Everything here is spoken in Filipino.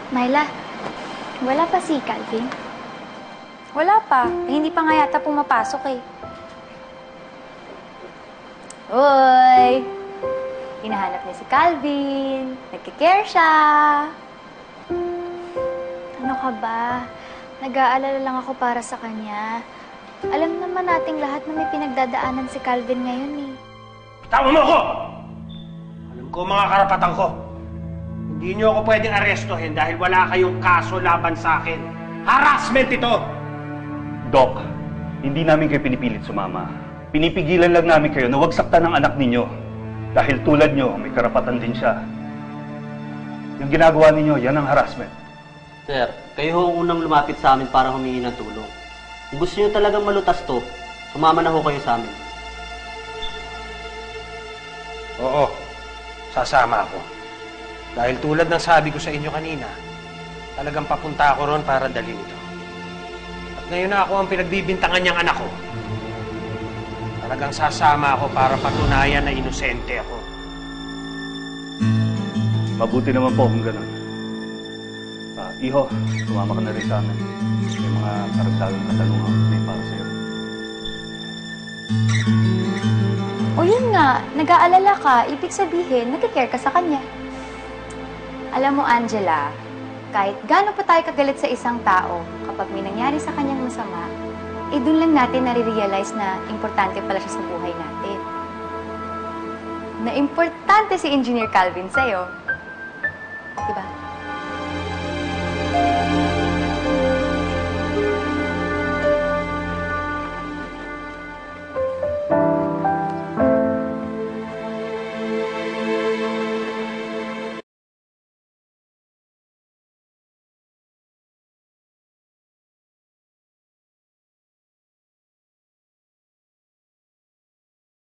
Myla, wala pa si Calvin? Wala pa. Hindi pa nga yata pumapasok eh. Uy! Hinahanap niya si Calvin. Nagkikare siya. Ano ka ba? Nag-aalala lang ako para sa kanya. Alam naman nating lahat na may pinagdadaanan si Calvin ngayon eh. Bitawan mo ako! Alam ko mga karapatan ko. Hindi niyo ako pwedeng arestuhin dahil wala kayong kaso laban sa akin. Harassment ito! Doc, hindi namin kayo pinipilit sumama. Pinipigilan lang namin kayo na huwag saktan ng anak ninyo. Dahil tulad nyo, may karapatan din siya. Yung ginagawa ninyo, yan ang harassment. Sir, kayo ho ang unang lumapit sa amin para humingi ng tulong. Kung gusto nyo talagang malutas to, sumama na ho kayo sa amin. Oo, sasama ako. Dahil tulad ng sabi ko sa inyo kanina, talagang papunta ako ron para dalhin ito. At ngayon na ako ang pinagbibintangan niyang anak ko. Talagang sasama ako para patunayan na inosente ako. Mabuti naman po kung gano'n. Iho, sumama ka na rin sa amin. May mga karagdagang katanungan may para sa'yo. O yun nga, nag-aalala ka, ibig sabihin, nag-care ka sa kanya. Alam mo, Angela, kahit gaano pa tayo kagalit sa isang tao, kapag may nangyari sa kanyang masama, eh dun lang natin nare-realize na importante pala siya sa buhay natin. Na importante si Engineer Calvin sa'yo. Diba?